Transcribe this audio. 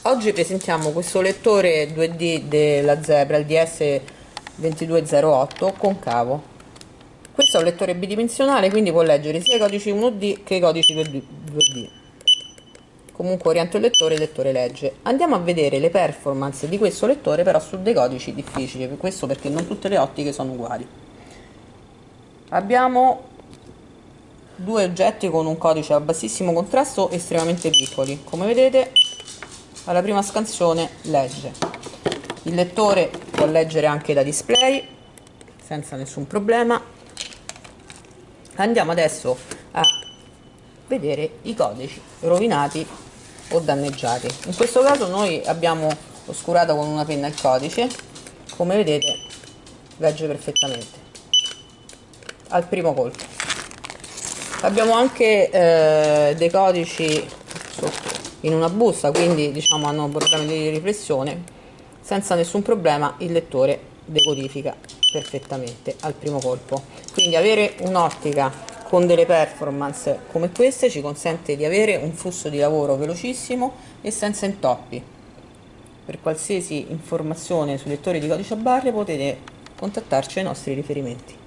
Oggi presentiamo questo lettore 2D della Zebra, il DS2208 concavo. Questo è un lettore bidimensionale, quindi può leggere sia i codici 1D che i codici 2D. Comunque oriento il lettore legge. Andiamo a vedere le performance di questo lettore però su dei codici difficili, questo perché non tutte le ottiche sono uguali. Abbiamo due oggetti con un codice a bassissimo contrasto estremamente piccoli. Come vedete, alla prima scansione legge. Il lettore può leggere anche da display senza nessun problema. Andiamo adesso a vedere i codici rovinati o danneggiati. In questo caso noi abbiamo oscurato con una penna il codice, come vedete legge perfettamente al primo colpo. Abbiamo anche dei codici sotto in una busta, quindi diciamo hanno problemi di riflessione. Senza nessun problema il lettore decodifica perfettamente al primo colpo. Quindi avere un'ottica con delle performance come queste ci consente di avere un flusso di lavoro velocissimo e senza intoppi. Per qualsiasi informazione sui lettori di codice a barre potete contattarci ai nostri riferimenti.